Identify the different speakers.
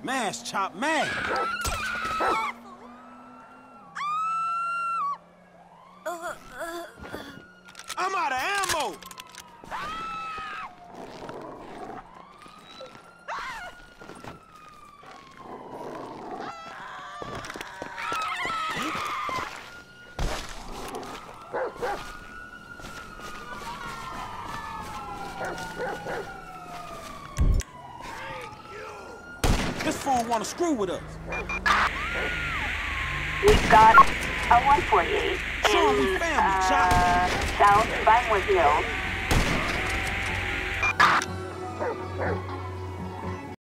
Speaker 1: Mash, chop, mash. I'm out of ammo. This fool wanna screw with us.
Speaker 2: We've got a 148
Speaker 1: Show 'em we family, Chop.
Speaker 2: South Vinewood Hills.